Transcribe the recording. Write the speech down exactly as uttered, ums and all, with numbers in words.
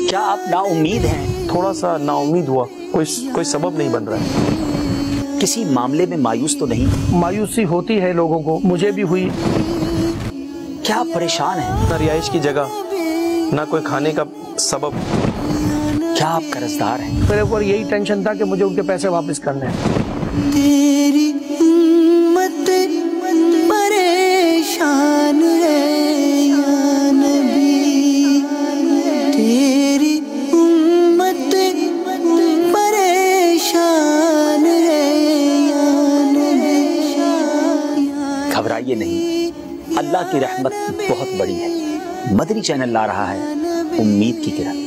کیا آپ نا امید ہیں؟ تھوڑا سا نا امید ہوا، کوئی کوئی سبب نہیں بن رہا ہے۔ کسی معاملے میں مایوس تو نہیں؟ مایوسی ہوتی ہے لوگوں کو، مجھے بھی ہوئی۔ کیا آپ پریشان ہیں؟ نہ رہائش کی جگہ، نہ کوئی کھانے کا سبب۔ کیا آپ قرض دار ہیں؟ میرے اوپر یہی ٹینشن تھا کہ مجھے ان کے پیسے واپس کرنے ہیں۔ تیری امت پریشان ہے یا نبی، تیری امت پریشان ہے یا نبی۔ گھبرائیے نہیں، اللہ کی رحمت بہت بڑی ہے۔ مدنی چینل لا رہا ہے امید کی کرن۔